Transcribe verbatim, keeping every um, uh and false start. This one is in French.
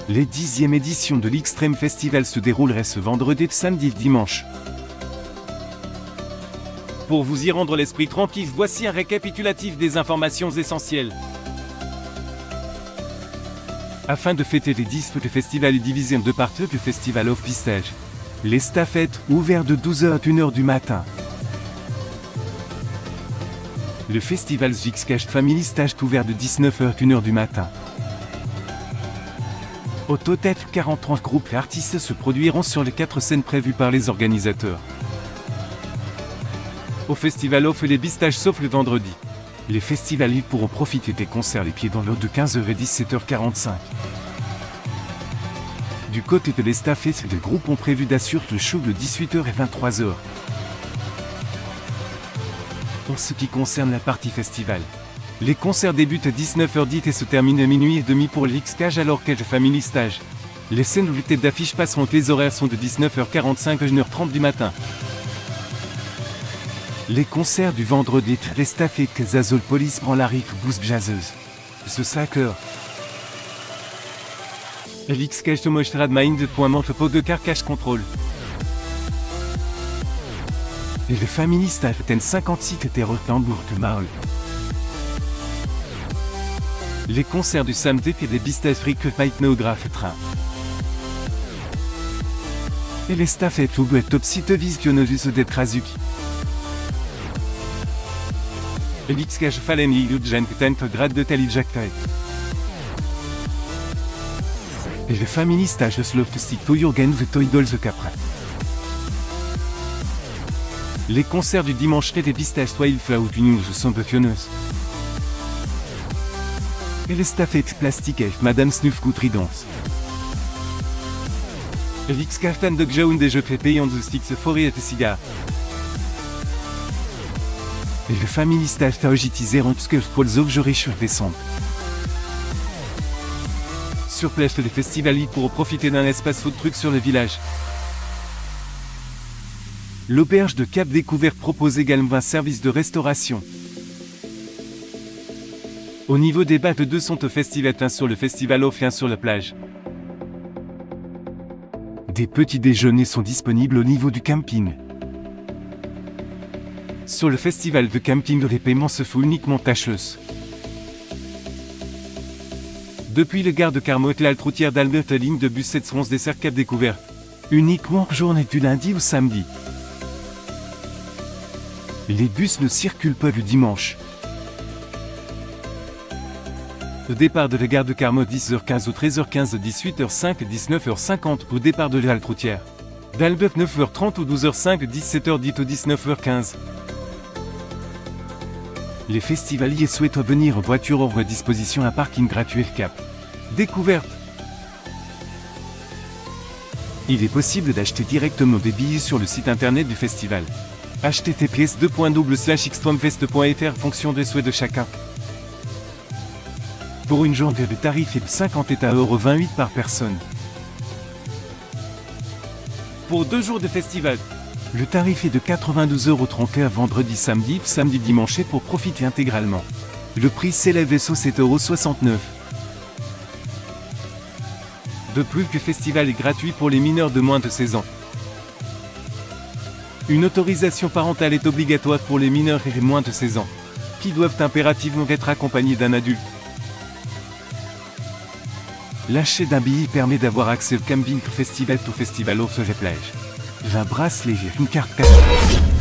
Les dixième éditions de l'Extreme Festival se dérouleraient ce vendredi, samedi et dimanche. Pour vous y rendre l'esprit tranquille, voici un récapitulatif des informations essentielles. Afin de fêter les dix ans, le festival est divisé en deux parties. Le festival of Pistage. Les stafettes, ouverts de douze heures à une heure du matin. Le festival Zwixcash Family Stage ouvert de dix-neuf heures à une heure du matin. Au total, quarante-trois groupes et artistes se produiront sur les quatre scènes prévues par les organisateurs. Au festival off les bistages sauf le vendredi. Les festivaliers pourront profiter des concerts les pieds dans l'eau de quinze heures à dix-sept heures quarante-cinq. Du côté de l'estafette, les groupes ont prévu d'assurer le show de dix-huit heures et vingt-trois heures. Pour ce qui concerne la partie festival, les concerts débutent à dix-neuf heures dix et se terminent à minuit et demi pour l'X-Cage alors qu'elle Family Stage. Les scènes où les têtes d'affiche passeront, les horaires sont de dix-neuf heures quarante-cinq à une heure trente du matin. Les concerts du vendredi, les stafettes Zazol Police prend la rive boost jazzeuse. Ce cinq heures. L'X-Cage de Mostrad Mind.ment pot de car cash control. Et le Family Stage ten cinquante-six était Rotembourg de Marle. Les concerts du samedi et des bistages fric Maitneographe train. Et les stafettes Ubu et Topsite Visionosus de Krasuki. L'X-Cage Fallen Illusion Tent grade de Talijaktae. Et le Family Stage Sloftstic Toyogen the Toidol the Capra. Les concerts du dimanche et des bistages Wildflower News sont de Fionneuse. Et les stafettes Plastique et Madame Snuff Coutridance. Et l'X-Cage Fan de Gjaoun des jeux payants de Sticks Forêt et Cigar. Et le Family Stage Taojitiser en Tskef Polzov Jorichur décembre. Sur place, les festivaliers pourront profiter d'un espace food truck sur le village. L'auberge de Cap Découvert propose également un service de restauration. Au niveau des bacs, deux sont au festival, un sur le festival off et un sur la plage. Des petits déjeuners sont disponibles au niveau du camping. Sur le festival de camping, les paiements se font uniquement tâcheuse. Depuis le gare de Carmot, la routière d'Albert, la ligne de bus sept cent onze dessert Cap Découvert. Uniquement journée du lundi au samedi. Les bus ne circulent pas le dimanche. Au départ de la gare de Carmot, dix heures quinze ou treize heures quinze, dix-huit heures cinq, dix-neuf heures cinquante au départ de la halte routière. D'Albert, neuf heures trente ou douze heures cinq, dix-sept heures dix ou dix-neuf heures quinze. Les festivaliers souhaitent venir en voiture, offrent à disposition un parking gratuit Cap Découverte. Il est possible d'acheter directement des billets sur le site internet du festival. h t t p s deux points double slash extremefest point f r fonction des souhaits de chacun. Pour une journée, le tarif est de cinquante euros vingt-huit par personne. Pour deux jours de festival, le tarif est de quatre-vingt-douze euros trente vendredi, samedi, samedi, dimanche pour profiter intégralement. Le prix s'élève à sept euros soixante-neuf. De plus, le festival est gratuit pour les mineurs de moins de seize ans. Une autorisation parentale est obligatoire pour les mineurs et les moins de seize ans, qui doivent impérativement être accompagnés d'un adulte. L'achat d'un billet permet d'avoir accès au camping festival au festival off sur les plages. Un bracelet et une carte cash.